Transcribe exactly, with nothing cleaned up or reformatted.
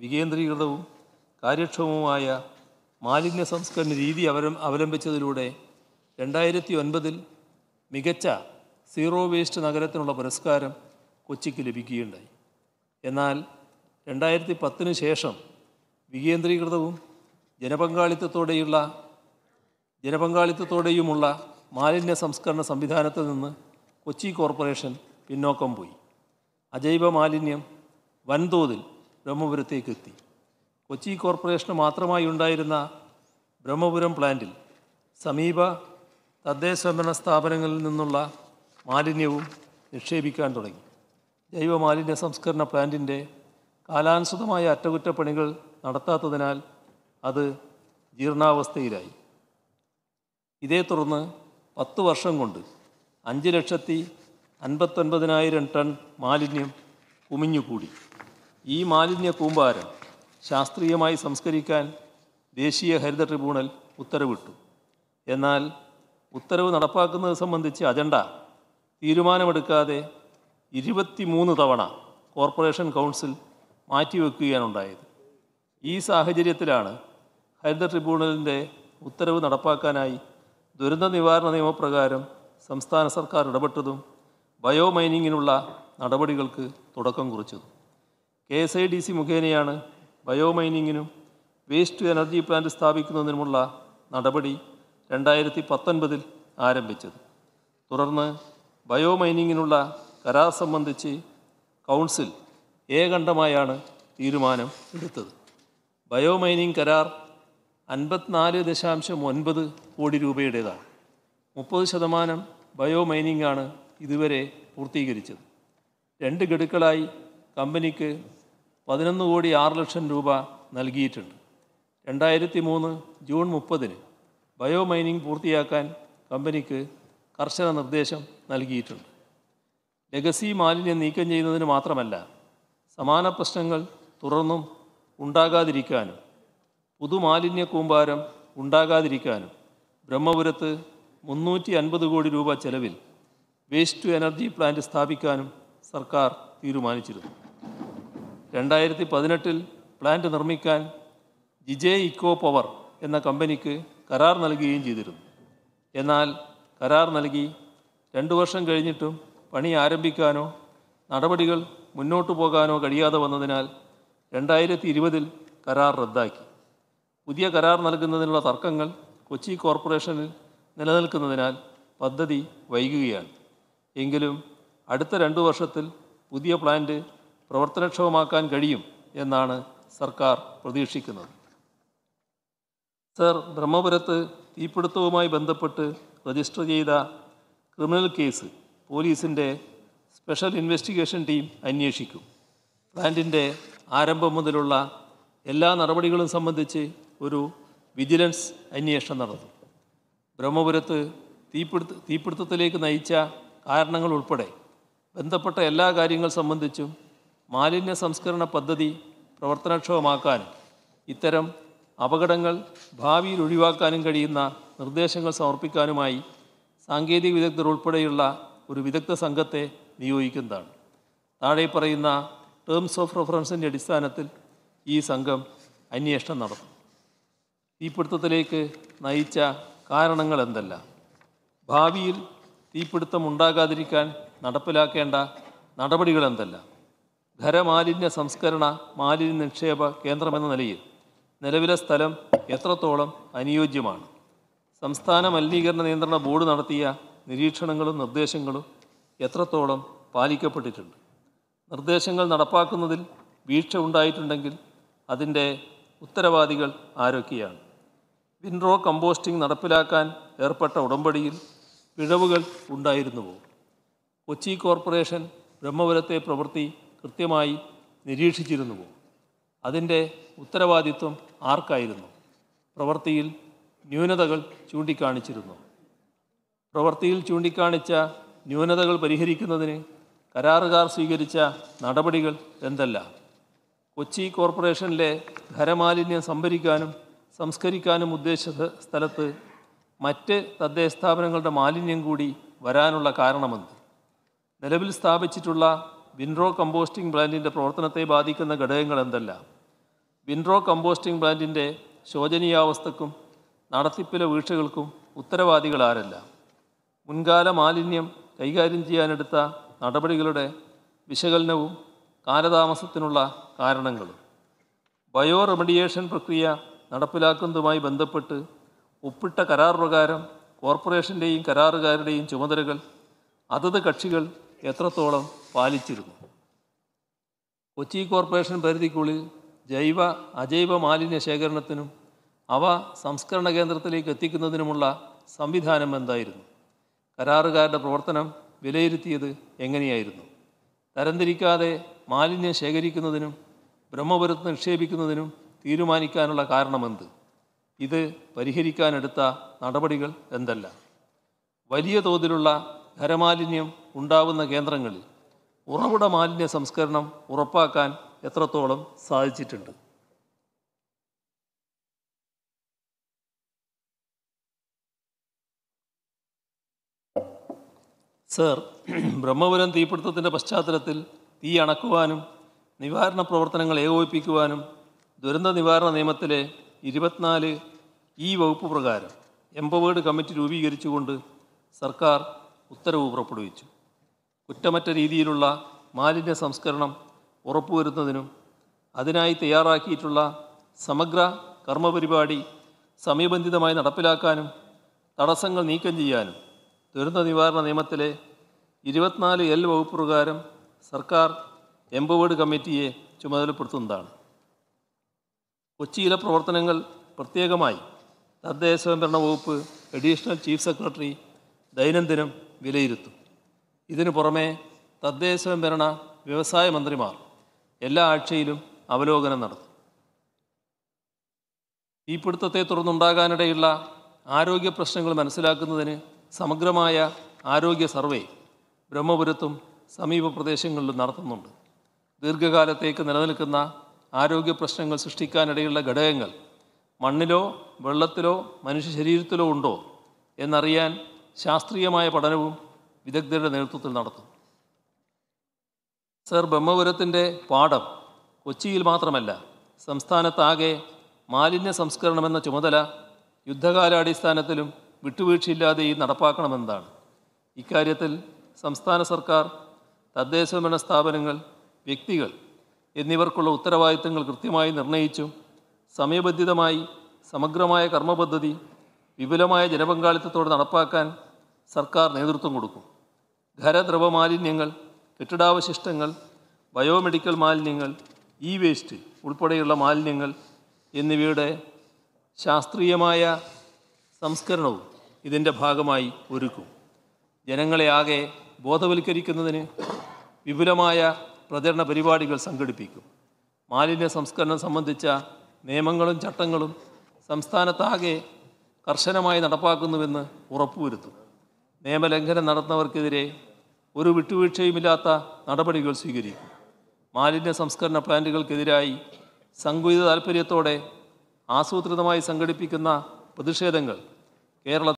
വികേന്ദ്രീകൃതവും കാര്യക്ഷമവുമായ മാലിന്യ സംസ്കരണ രീതി അവലം അവലംബിച്ചതിലൂടെ രണ്ടായിരത്തി ഒൻപതിൽ മികച്ച സീറോ വേസ്റ്റ് നഗരത്തിനുള്ള പുരസ്കാരം കൊച്ചിക്ക് ലഭിക്കുകയുണ്ടായി. എന്നാൽ രണ്ടായിരത്തി പത്തിന് ശേഷം വികേന്ദ്രീകൃതവും ജനപങ്കാളിത്തത്തോടെയുള്ള ജനപങ്കാളിത്തത്തോടെയുമുള്ള മാലിന്യ സംസ്കരണ സംവിധാനത്തിൽ നിന്ന് കൊച്ചി കോർപ്പറേഷൻ പിന്നോക്കം പോയി. അജൈവ മാലിന്യം വൻതോതിൽ ബ്രഹ്മപുരത്തേക്ക് എത്തി. കൊച്ചി കോർപ്പറേഷന് മാത്രമായി ഉണ്ടായിരുന്ന ബ്രഹ്മപുരം പ്ലാന്റിൽ സമീപ തദ്ദേശഭരണ സ്ഥാപനങ്ങളിൽ നിന്നുള്ള മാലിന്യവും നിക്ഷേപിക്കാൻ തുടങ്ങി. ജൈവ മാലിന്യ സംസ്കരണ പ്ലാന്റിൻ്റെ കാലാനുസൃതമായ അറ്റകുറ്റപ്പണികൾ നടത്താത്തതിനാൽ അത് ജീർണാവസ്ഥയിലായി. ഇതേ തുടർന്ന് പത്ത് വർഷം കൊണ്ട് അഞ്ച് ലക്ഷത്തി അൻപത്തൊൻപതിനായിരം ടൺ മാലിന്യം കുമിഞ്ഞുകൂടി. ഈ മാലിന്യ കൂമ്പാരം ശാസ്ത്രീയമായി സംസ്കരിക്കാൻ ദേശീയ ഹരിത ട്രിബ്യൂണൽ ഉത്തരവിട്ടു. എന്നാൽ ഉത്തരവ് നടപ്പാക്കുന്നത് സംബന്ധിച്ച് അജണ്ട തീരുമാനമെടുക്കാതെ ഇരുപത്തി മൂന്ന് തവണ കോർപ്പറേഷൻ കൗൺസിൽ മാറ്റിവെക്കുകയാണുണ്ടായത്. ഈ സാഹചര്യത്തിലാണ് ഹരിത ട്രിബ്യൂണലിൻ്റെ ഉത്തരവ് നടപ്പാക്കാനായി ദുരന്ത നിവാരണ നിയമപ്രകാരം സംസ്ഥാന സർക്കാർ ഇടപെട്ടതും ബയോ മൈനിങ്ങിനുള്ള നടപടികൾക്ക് തുടക്കം കുറിച്ചതും. K S I D C മുഖേനയാണ് ബയോ മൈനിങ്ങിനും വേസ്റ്റ് എനർജി പ്ലാന്റ് സ്ഥാപിക്കുന്നതിനുമുള്ള നടപടി രണ്ടായിരത്തി പത്തൊൻപതിൽ ആരംഭിച്ചത്. തുടർന്ന് ബയോ മൈനിങ്ങിനുള്ള കരാർ സംബന്ധിച്ച് കൗൺസിൽ ഏകണ്ഠമായാണ് തീരുമാനം എടുത്തത്. ബയോ മൈനിങ് കരാർ അൻപത്തിനാല് ദശാംശം ഒൻപത് കോടി രൂപയുടേതാണ്. മുപ്പത് ശതമാനം ബയോ മൈനിങ് ആണ് ഇതുവരെ പൂർത്തീകരിച്ചത്. രണ്ട് ഗഡുക്കളായി കമ്പനിക്ക് പതിനൊന്ന് കോടി ആറ് ലക്ഷം രൂപ നൽകിയിട്ടുണ്ട്. രണ്ടായിരത്തി മൂന്ന് ജൂൺ മുപ്പതിന് ബയോ മൈനിങ് പൂർത്തിയാക്കാൻ കമ്പനിക്ക് കർശന നിർദ്ദേശം നൽകിയിട്ടുണ്ട്. ലെഗസി മാലിന്യം നീക്കം ചെയ്യുന്നതിന് മാത്രമല്ല, സമാന പ്രശ്നങ്ങൾ തുടർന്നും ഉണ്ടാകാതിരിക്കാനും പുതുമാലിന്യ കൂമ്പാരം ഉണ്ടാകാതിരിക്കാനും ബ്രഹ്മപുരത്ത് മുന്നൂറ്റി അൻപത് കോടി രൂപ ചെലവിൽ വേസ്റ്റ് ടു എനർജി പ്ലാന്റ് സ്ഥാപിക്കാനും സർക്കാർ തീരുമാനിച്ചിരുന്നു. രണ്ടായിരത്തി പതിനെട്ടിൽ പ്ലാന്റ് നിർമ്മിക്കാൻ ജിജെ ഇക്കോ പവർ എന്ന കമ്പനിക്ക് കരാർ നൽകുകയും ചെയ്തിരുന്നു. എന്നാൽ കരാർ നൽകി രണ്ടു വർഷം കഴിഞ്ഞിട്ടും പണി ആരംഭിക്കാനോ നടപടികൾ മുന്നോട്ടു പോകാനോ കഴിയാതെ വന്നതിനാൽ രണ്ടായിരത്തി ഇരുപതിൽ കരാർ റദ്ദാക്കി. പുതിയ കരാർ നൽകുന്നതിനുള്ള തർക്കങ്ങൾ കൊച്ചി കോർപ്പറേഷനിൽ നിലനിൽക്കുന്നതിനാൽ പദ്ധതി വൈകുകയാണ്. എങ്കിലും അടുത്ത രണ്ടു വർഷത്തിൽ പുതിയ പ്ലാന്റ് പ്രവർത്തനക്ഷമമാക്കാൻ കഴിയും എന്നാണ് സർക്കാർ പ്രതീക്ഷിക്കുന്നത്. സർ, ബ്രഹ്മപുരത്ത് തീപിടുത്തവുമായി ബന്ധപ്പെട്ട് രജിസ്റ്റർ ചെയ്ത ക്രിമിനൽ കേസ് പോലീസിൻ്റെ സ്പെഷ്യൽ ഇൻവെസ്റ്റിഗേഷൻ ടീം അന്വേഷിക്കും. പ്ലാന്റിൻ്റെ ആരംഭം മുതലുള്ള എല്ലാ നടപടികളും സംബന്ധിച്ച് ഒരു വിജിലൻസ് അന്വേഷണം നടത്തും. ബ്രഹ്മപുരത്ത് തീപിടുത്ത തീപിടുത്തത്തിലേക്ക് നയിച്ച കാരണങ്ങൾ ഉൾപ്പെടെ ബന്ധപ്പെട്ട എല്ലാ കാര്യങ്ങൾ സംബന്ധിച്ചും മാലിന്യ സംസ്കരണ പദ്ധതി പ്രവർത്തനക്ഷമമാക്കാനും ഇത്തരം അപകടങ്ങൾ ഭാവിയിൽ ഒഴിവാക്കാനും കഴിയുന്ന നിർദ്ദേശങ്ങൾ സമർപ്പിക്കാനുമായി സാങ്കേതിക വിദഗ്ധർ ഉൾപ്പെടെയുള്ള ഒരു വിദഗ്ധ സംഘത്തെ നിയോഗിക്കുന്നതാണ്. താഴെ പറയുന്ന ടേംസ് ഓഫ് റെഫറൻസിൻ്റെ അടിസ്ഥാനത്തിൽ ഈ സംഘം അന്വേഷണം നടത്തും. തീപിടുത്തത്തിലേക്ക് നയിച്ച കാരണങ്ങൾ എന്തെല്ലാം, ഭാവിയിൽ തീപിടുത്തം ഉണ്ടാകാതിരിക്കാൻ നടപ്പിലാക്കേണ്ട നടപടികൾ എന്തെല്ലാം, ഖരമാലിന്യ സംസ്കരണ മാലിന്യ നിക്ഷേപ കേന്ദ്രമെന്ന നിലയിൽ നിലവിലെ സ്ഥലം എത്രത്തോളം അനുയോജ്യമാണ്, സംസ്ഥാന മലിനീകരണ നിയന്ത്രണ ബോർഡ് നടത്തിയ നിരീക്ഷണങ്ങളും നിർദ്ദേശങ്ങളും എത്രത്തോളം പാലിക്കപ്പെട്ടിട്ടുണ്ട്, നിർദ്ദേശങ്ങൾ നടപ്പാക്കുന്നതിൽ വീഴ്ച ഉണ്ടായിട്ടുണ്ടെങ്കിൽ അതിൻ്റെ ഉത്തരവാദികൾ ആരൊക്കെയാണ്, വിൻഡ്രോ കമ്പോസ്റ്റിംഗ് നടപ്പിലാക്കാൻ ഏർപ്പെട്ട ഉടമ്പടിയിൽ പിഴവുകൾ ഉണ്ടായിരുന്നുവോ, കൊച്ചി കോർപ്പറേഷൻ ബ്രഹ്മപുരത്തെ പ്രവൃത്തി കൃത്യമായി നിരീക്ഷിച്ചിരുന്നുവോ, അതിൻ്റെ ഉത്തരവാദിത്വം ആർക്കായിരുന്നു, പ്രവൃത്തിയിൽ ന്യൂനതകൾ ചൂണ്ടിക്കാണിച്ചിരുന്നു, പ്രവൃത്തിയിൽ ചൂണ്ടിക്കാണിച്ച ന്യൂനതകൾ പരിഹരിക്കുന്നതിന് കരാറുകാർ സ്വീകരിച്ച നടപടികൾ എന്തെല്ലാം, കൊച്ചി കോർപ്പറേഷനിലെ ഖരമാലിന്യം സംഭരിക്കാനും സംസ്കരിക്കാനും ഉദ്ദേശിച്ച സ്ഥലത്ത് മറ്റ് തദ്ദേശ സ്ഥാപനങ്ങളുടെ മാലിന്യം കൂടി വരാനുള്ള കാരണമെന്ത്, നിലവിൽ സ്ഥാപിച്ചിട്ടുള്ള വിൻഡ്രോ കമ്പോസ്റ്റിംഗ് പ്ലാന്റിൻ്റെ പ്രവർത്തനത്തെ ബാധിക്കുന്ന ഘടകങ്ങൾ എന്തെല്ലാം, വിൻഡ്രോ കമ്പോസ്റ്റിംഗ് പ്ലാന്റിൻ്റെ ശോചനീയാവസ്ഥക്കും നടത്തിപ്പിലെ വീഴ്ചകൾക്കും ഉത്തരവാദികളാരല്ല? മുൻകാല മാലിന്യം കൈകാര്യം ചെയ്യാനെടുത്ത നടപടികളുടെ വിശകലനവും കാലതാമസത്തിനുള്ള കാരണങ്ങളും. ബയോ റെമഡിയേഷൻ പ്രക്രിയ നടപ്പിലാക്കുന്നതുമായി ബന്ധപ്പെട്ട് ഒപ്പിട്ട കരാർ പ്രകാരം കോർപ്പറേഷൻ്റെയും കരാറുകാരുടെയും ചുമതലകൾ അതത് കക്ഷികൾ എത്രത്തോളം പാലിച്ചിരുന്നു? കൊച്ചി കോർപ്പറേഷൻ പരിധിക്കുള്ളിൽ ജൈവ അജൈവ മാലിന്യ ശേഖരണത്തിനും അവ സംസ്കരണ കേന്ദ്രത്തിലേക്ക് എത്തിക്കുന്നതിനുമുള്ള സംവിധാനം എന്തായിരുന്നു? കരാറുകാരുടെ പ്രവർത്തനം വിലയിരുത്തിയത് എങ്ങനെയായിരുന്നു? തരംതിരിക്കാതെ മാലിന്യം ശേഖരിക്കുന്നതിനും ബ്രഹ്മപുരത്ത് നിക്ഷേപിക്കുന്നതിനും തീരുമാനിക്കാനുള്ള കാരണമെന്ത്? ഇത് പരിഹരിക്കാനെടുത്ത നടപടികൾ എന്തെല്ലാം? വലിയ തോതിലുള്ള ഖരമാലിന്യം ഉണ്ടാവുന്ന കേന്ദ്രങ്ങളിൽ ഉറവിട മാലിന്യ സംസ്കരണം ഉറപ്പാക്കാൻ എത്രത്തോളം സാധിച്ചിട്ടുണ്ട്? സർ, ബ്രഹ്മപുരം തീപിടുത്തത്തിൻ്റെ പശ്ചാത്തലത്തിൽ തീ അണക്കുവാനും നിവാരണ പ്രവർത്തനങ്ങൾ ഏകോപിപ്പിക്കുവാനും ദുരന്ത നിവാരണ നിയമത്തിലെ ഇരുപത്തിനാല് ഈ വകുപ്പ് പ്രകാരം എംപവേർഡ് കമ്മിറ്റി രൂപീകരിച്ചുകൊണ്ട് സർക്കാർ ഉത്തരവ് പുറപ്പെടുവിച്ചു. കുറ്റമറ്റ രീതിയിലുള്ള മാലിന്യ സംസ്കരണം ഉറപ്പുവരുത്തുന്നതിനും അതിനായി തയ്യാറാക്കിയിട്ടുള്ള സമഗ്ര കർമ്മപരിപാടി സമയബന്ധിതമായി നടപ്പിലാക്കാനും തടസ്സങ്ങൾ നീക്കം ചെയ്യാനും ദുരന്ത നിവാരണ നിയമത്തിലെ ഇരുപത്തിനാല് എൽ വകുപ്പ് പ്രകാരം സർക്കാർ എംപവേർഡ് കമ്മിറ്റിയെ ചുമതലപ്പെടുത്തുന്നതാണ്. കൊച്ചിയിലെ പ്രവർത്തനങ്ങൾ പ്രത്യേകമായി തദ്ദേശ സ്വയംഭരണ വകുപ്പ് അഡീഷണൽ ചീഫ് സെക്രട്ടറി ദൈനംദിനം വിലയിരുത്തും. ഇതിനു പുറമെ തദ്ദേശ സ്വയംഭരണ വ്യവസായ മന്ത്രിമാർ എല്ലാ ആഴ്ചയിലും അവലോകനം നടത്തും. തീപിടുത്തത്തെ തുടർന്നുണ്ടാകാനിടയുള്ള ആരോഗ്യ പ്രശ്നങ്ങൾ മനസ്സിലാക്കുന്നതിന് സമഗ്രമായ ആരോഗ്യ സർവേ ബ്രഹ്മപുരത്തും സമീപ പ്രദേശങ്ങളിലും നടത്തുന്നുണ്ട്. ദീർഘകാലത്തേക്ക് നിലനിൽക്കുന്ന ആരോഗ്യ പ്രശ്നങ്ങൾ സൃഷ്ടിക്കാനിടയുള്ള ഘടകങ്ങൾ മണ്ണിലോ വെള്ളത്തിലോ മനുഷ്യ ശരീരത്തിലോ ഉണ്ടോ എന്നറിയാൻ ശാസ്ത്രീയമായ പഠനവും വിദഗ്ധരുടെ നേതൃത്വത്തിൽ നടത്തും. സർ, ബ്രഹ്മപുരത്തിൻ്റെ പാഠം കൊച്ചിയിൽ മാത്രമല്ല സംസ്ഥാനത്താകെ മാലിന്യ സംസ്കരണമെന്ന ചുമതല യുദ്ധകാലാടിസ്ഥാനത്തിലും വിട്ടുവീഴ്ചയില്ലാതെയും നടപ്പാക്കണമെന്നതാണ്. ഇക്കാര്യത്തിൽ സംസ്ഥാന സർക്കാർ, തദ്ദേശ ഭരണ സ്ഥാപനങ്ങൾ, വ്യക്തികൾ എന്നിവർക്കുള്ള ഉത്തരവാദിത്തങ്ങൾ കൃത്യമായി നിർണയിച്ചും സമയബന്ധിതമായി സമഗ്രമായ കർമ്മപദ്ധതി വിപുലമായ ജനപങ്കാളിത്തത്തോടെ നടപ്പാക്കാൻ സർക്കാർ നേതൃത്വം കൊടുക്കും. ഖരദ്രവ മാലിന്യങ്ങൾ, കെട്ടിടാവശിഷ്ടങ്ങൾ, ബയോമെഡിക്കൽ മാലിന്യങ്ങൾ, ഇ വേസ്റ്റ് ഉൾപ്പെടെയുള്ള മാലിന്യങ്ങൾ എന്നിവയുടെ ശാസ്ത്രീയമായ സംസ്കരണവും ഇതിൻ്റെ ഭാഗമായി ഒരുക്കും. ജനങ്ങളെ ആകെ ബോധവൽക്കരിക്കുന്നതിന് വിപുലമായ പ്രചരണ പരിപാടികൾ സംഘടിപ്പിക്കും. മാലിന്യ സംസ്കരണം സംബന്ധിച്ച നിയമങ്ങളും ചട്ടങ്ങളും സംസ്ഥാനത്താകെ കർശനമായി നടപ്പാക്കുന്നുവെന്ന് ഉറപ്പുവരുത്തും. നിയമലംഘനം നടത്തുന്നവർക്കെതിരെ ഒരു വിട്ടുവീഴ്ചയുമില്ലാത്ത നടപടികൾ സ്വീകരിക്കും. മാലിന്യ സംസ്കരണ പ്ലാന്റുകൾക്കെതിരായി സംഘടിത താൽപ്പര്യത്തോടെ ആസൂത്രിതമായി സംഘടിപ്പിക്കുന്ന പ്രതിഷേധങ്ങൾ കേരള